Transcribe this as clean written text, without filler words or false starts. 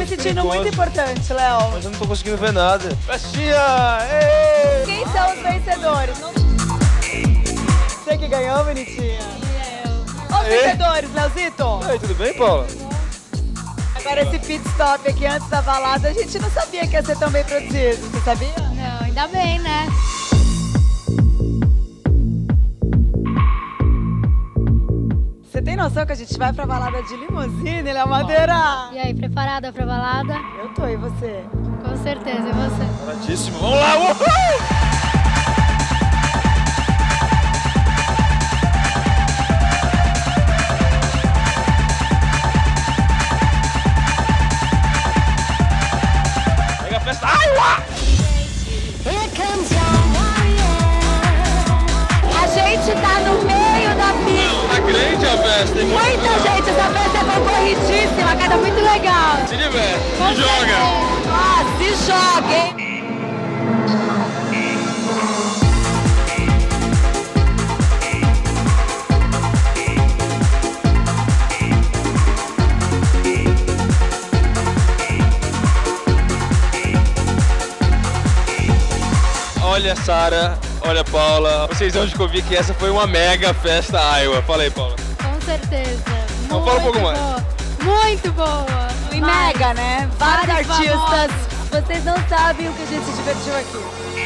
sentindo muito importante, Léo. Mas eu não tô conseguindo ver nada. Festinha! Ei! Quem são os vencedores? Não... Você que ganhou, bonitinha? Os vencedores, Leozito. E aí, tudo bem, Paula? Agora esse pit stop aqui antes da balada, a gente não sabia que ia ser tão bem produzido, você sabia? Não, ainda bem, né? Você tem noção que a gente vai pra balada de limusine, Léo Madeira? E aí, preparada pra balada? Eu tô, e você? Com certeza, e você? Paradíssimo. Vamos lá! Uhul! Mega festa! Iowa! A gente tá no meio da pista. Tá grande a festa, tem Muita gente, essa festa é concorridíssima, cara, muito legal. Se diverte, se joga! Ah, se joga, hein? Olha, Sara, olha, Paula, vocês vão descobrir que essa foi uma mega festa Iowa. Fala aí, Paula. Com certeza. Então fala um pouco mais. Boa. Muito boa. E mega, né? Vários Vários artistas. famosos. Vocês não sabem o que a gente se divertiu aqui.